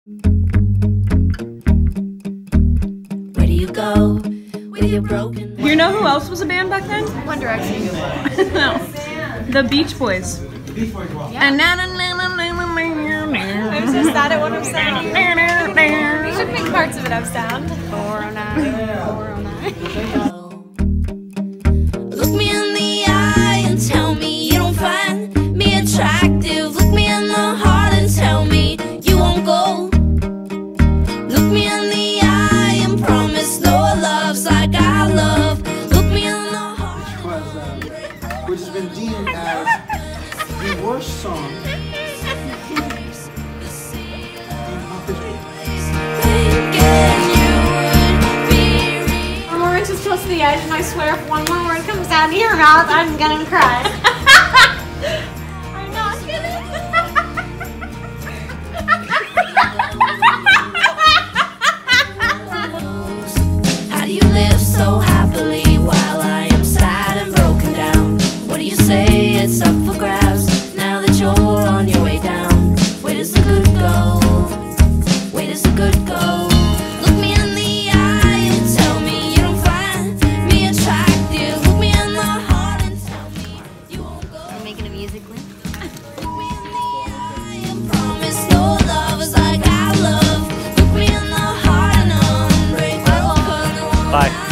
Where do you go with your broken? You know who else was a band back then? One Direction. No. The Beach Boys. Yeah. And I was just sad at one of sound. You should make parts of it have sound. 409. 409. Look me in the eye and tell me you don't find me attractive. Look me in the heart and tell me you won't go. Look me in the eye and promise no love's like I love. Look me in the heart. Which has been deemed as the worst song in pop history. One more inch is close to the edge, and I swear if one more word comes out of your mouth, I'm gonna cry. I'm not kidding. How do you live so happily while I am sad and broken down? What do you say? It's up for grabs now that you're on your way down. Where does the good go? Where does the good go? Look me in the eye and tell me you don't find me attractive. Look me in the heart and tell me you won't go. I'm making a music link. Look me in the eye and promise no love is like I love. Look me in the heart and unbreakable. Bye.